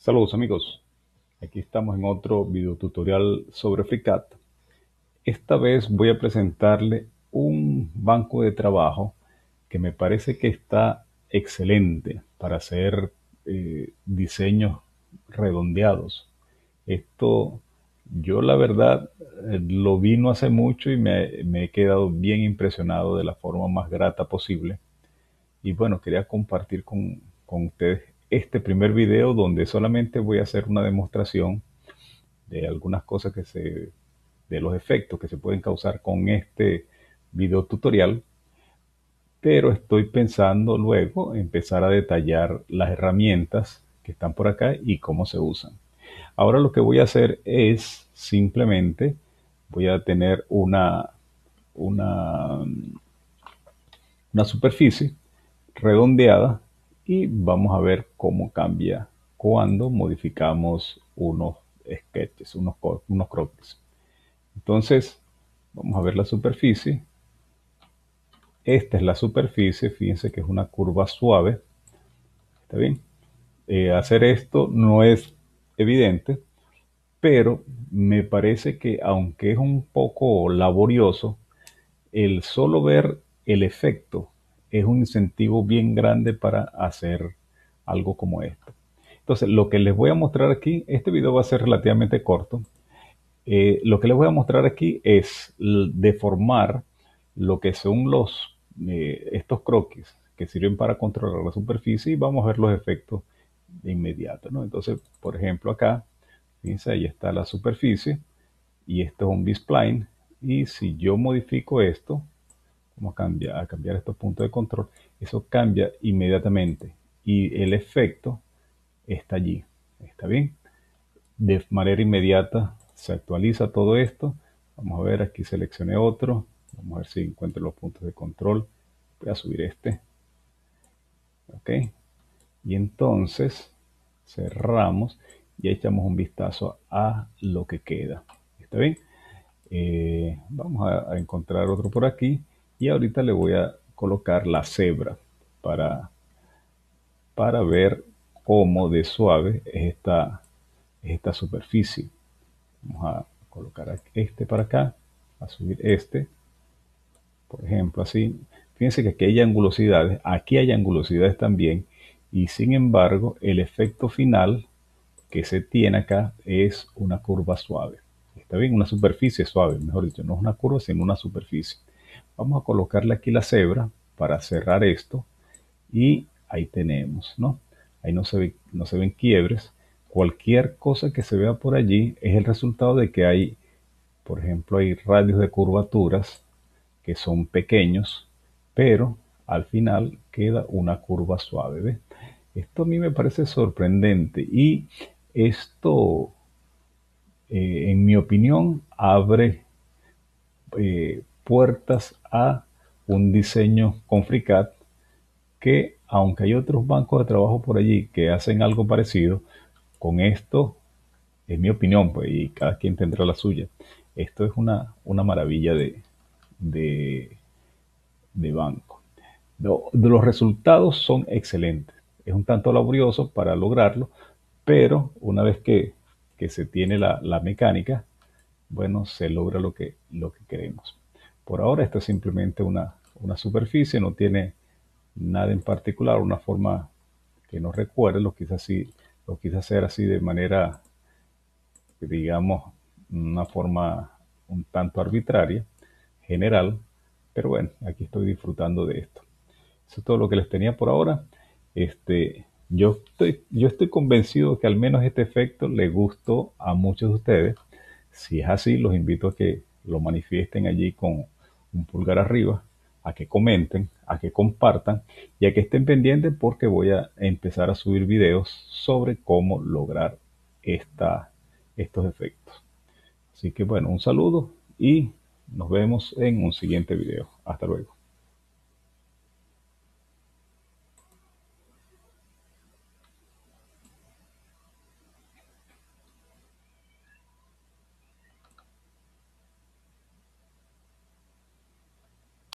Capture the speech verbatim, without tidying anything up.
Saludos amigos, aquí estamos en otro video tutorial sobre FreeCAD. Esta vez voy a presentarle un banco de trabajo que me parece que está excelente para hacer eh, diseños redondeados. Esto yo la verdad eh, lo vi no hace mucho y me, me he quedado bien impresionado de la forma más grata posible. Y bueno, quería compartir con, con ustedes este primer video donde solamente voy a hacer una demostración de algunas cosas que se, de los efectos que se pueden causar con este video tutorial, pero estoy pensando luego empezar a detallar las herramientas que están por acá y cómo se usan. Ahora lo que voy a hacer es simplemente voy a tener una, una, una superficie redondeada y vamos a ver cómo cambia cuando modificamos unos sketches, unos, unos croquis. Entonces, vamos a ver la superficie. Esta es la superficie, fíjense que es una curva suave. ¿Está bien? Eh, hacer esto no es evidente, pero me parece que aunque es un poco laborioso, el solo ver el efecto es un incentivo bien grande para hacer algo como esto. Entonces, lo que les voy a mostrar aquí, este video va a ser relativamente corto. Eh, lo que les voy a mostrar aquí es deformar lo que son los, eh, estos croquis que sirven para controlar la superficie y vamos a ver los efectos de inmediato, ¿no? Entonces, por ejemplo, acá, fíjense, ahí está la superficie y esto es un B-spline. Y si yo modifico esto, vamos a cambiar, a cambiar estos puntos de control, eso cambia inmediatamente y el efecto está allí. ¿Está bien? De manera inmediata se actualiza todo esto. Vamos a ver, aquí seleccioné otro. Vamos a ver si encuentro los puntos de control. Voy a subir este. Ok. Y entonces cerramos y echamos un vistazo a lo que queda. ¿Está bien? Eh, vamos a, a encontrar otro por aquí. Y ahorita le voy a colocar la cebra para, para ver cómo de suave es esta, es esta superficie. Vamos a colocar este para acá, a subir este, por ejemplo, así. Fíjense que aquí hay angulosidades, aquí hay angulosidades también, y sin embargo, el efecto final que se tiene acá es una curva suave. Está bien, una superficie suave, mejor dicho, no es una curva, sino una superficie. Vamos a colocarle aquí la cebra para cerrar esto, y ahí tenemos, ¿no? Ahí no se, ve, no se ven quiebres. Cualquier cosa que se vea por allí es el resultado de que hay, por ejemplo, hay radios de curvaturas que son pequeños, pero al final queda una curva suave. ¿Ves? Esto a mí me parece sorprendente y esto, eh, en mi opinión, abre eh, puertas a un diseño con FreeCAD que, aunque hay otros bancos de trabajo por allí que hacen algo parecido, con esto, en mi opinión, pues, y cada quien tendrá la suya, esto es una, una maravilla de, de, de banco. No, de los resultados son excelentes. Es un tanto laborioso para lograrlo, pero una vez que, que se tiene la, la, mecánica, bueno, se logra lo que, lo que queremos. Por ahora, esto es simplemente una, una superficie, no tiene nada en particular, una forma que no recuerde, lo quise, así, lo quise hacer así de manera, digamos, una forma un tanto arbitraria, general, pero bueno, aquí estoy disfrutando de esto. Eso es todo lo que les tenía por ahora. Este, yo, estoy, yo estoy convencido que al menos este efecto le gustó a muchos de ustedes. Si es así, los invito a que lo manifiesten allí con un pulgar arriba, a que comenten, a que compartan y a que estén pendientes porque voy a empezar a subir videos sobre cómo lograr esta, estos efectos. Así que bueno, un saludo y nos vemos en un siguiente video. Hasta luego.